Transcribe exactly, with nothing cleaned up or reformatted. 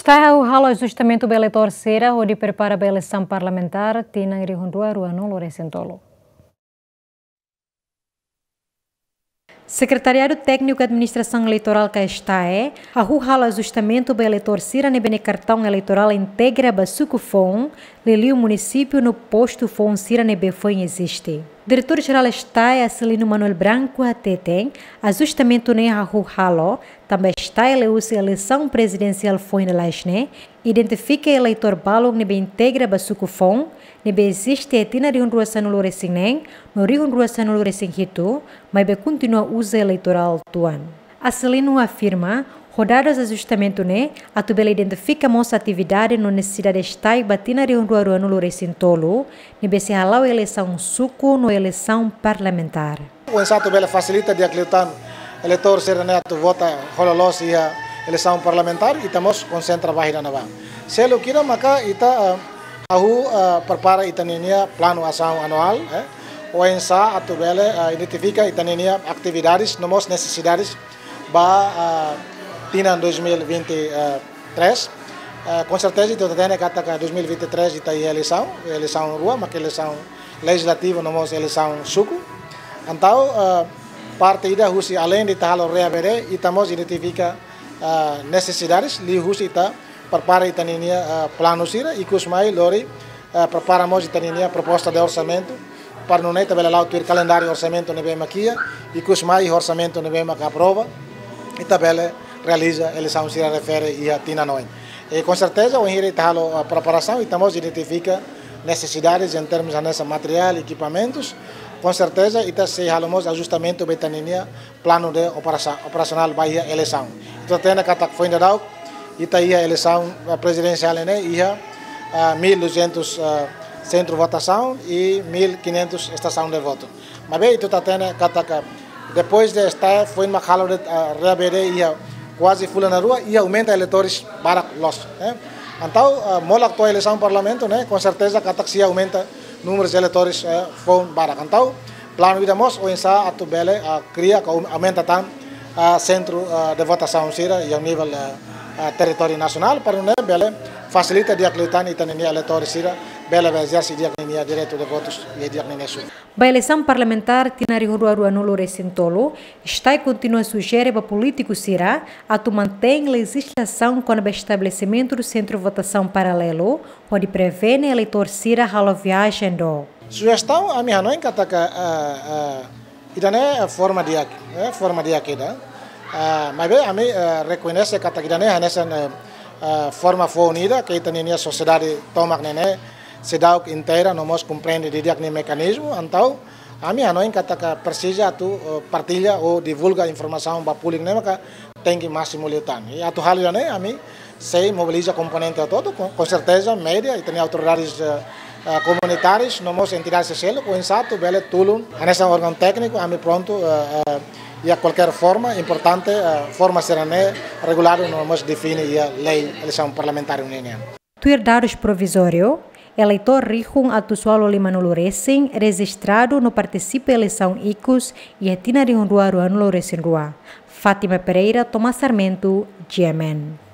Está o halo ajustamento do eleitor será onde prepara a eleição parlamentar tina iri hundua rua no Loresentolo. Secretariado Técnico de Administração Eleitoral que está é a halo ajustamento do eleitor sira nebene cartão eleitoral integra basuco fon lili o município no posto fon sira nebe foi existe. Diretor-geral está é Celino Manuel Branco até tem ajustamento ne a halo também está ele usa eleição presidencial foi na lasne identifica eleitor balong nebe integra basuco fon nebe existe tina de rua no Loresinen no rio rua no Loresinen hito mas be continua usa eleitoral tuan. A Celino afirma rodadas ajustamento ne a tubela identifica moça atividade no necessidade estai batina de rua rua no Loresentolo nebe se halau eleição suco no eleição parlamentar. O ensato bela facilita de acreditar eleitor serenato vota hololos e a eleição parlamentar e estamos concentra bahira na ba. Se lo kira maka ita ahu prepara itaninia plano ação anual, eh? O ensa atu bela identifica itaninia atividades nomos necessidades ba tina dois mil e vinte e três. Com certeza itu tem kata ka dois mil e vinte e três ita eleição, eleição rua, mas eleição legislativa nomos eleição suku. Então parte ida husi além de tal reabere itamos identifica uh, necessidades li husi ita prepara itaninia uh, plano sira e kusmai lori uh, preparamos itaninia proposta de orçamento para não neta bela tuir calendário orçamento nebe maquia e kusmai orçamento nebe maca aprova ita bela realiza eleição sira refere e a tina noi e com certeza o hiri tal a preparação itamos identifica necessidades em termos de material e equipamentos. Com certeza, ita se halamos ajustamento betaninia plano de operação operacional bahia eleição. Então tem a kata foi ainda ita ia eleição presidencial né ia mil e duzentos centro votação e mil e quinhentos estação de voto. Mas bem, itu tá tendo kata depois de estar foi uma halo de reabere ia quase full na rua e aumenta eleitores para los, né? Então, mola a eleição parlamento, né? Com certeza kata se aumenta números de eleitores eh, foram para então plano idamos o ensa atu bele uh, cria que aumenta tam uh, centro uh, de votação sira e ao nível uh, uh, território nacional para não bele facilita de acreditar itania eleitores sira bele exerce de acreditar direito de votos e de acreditar. A eleição parlamentar tinari rua rua no Loresentolo está e continua sugere para político sira a tu mantém a legislação com o estabelecimento do centro de votação paralelo onde prevê eleitor sira halo viagem do. Sugestão a minha não encata que idane forma de aqui, forma de aqui da. Mas bem a mim reconhece que a idane nessa forma unida que itania sociedade toma né se dá inteira não mos compreende de diagnóstico mecanismo então a minha não encata que precisa tu partilha ou divulga informação para público né que tem que máximo lutar e a tu hal né a mim se mobiliza componente todo com certeza média e tem autoridades Uh, comunitários, nomos entidades sociais, com insato, bele tulum, nessa órgão técnico, a mim pronto, uh, uh, e a qualquer forma, importante, uh, forma serena, regulada, nomos define a lei, eleição parlamentar união. Tuir dados provisório, eleitor rihun atusualo lima no Loresing, registrado no participe eleição I C U S e etina de rua rua no Loresing rua. Fátima Pereira, Tomás Sarmento, G M N.